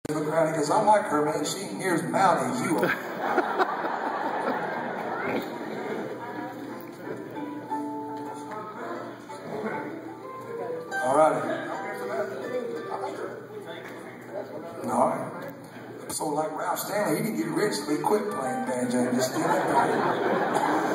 look around and goes, I like her, man. She ain't near as mounty as you are. All right. All right. So like Ralph Stanley, he didn't get rich, so he quit playing banjo and just did that.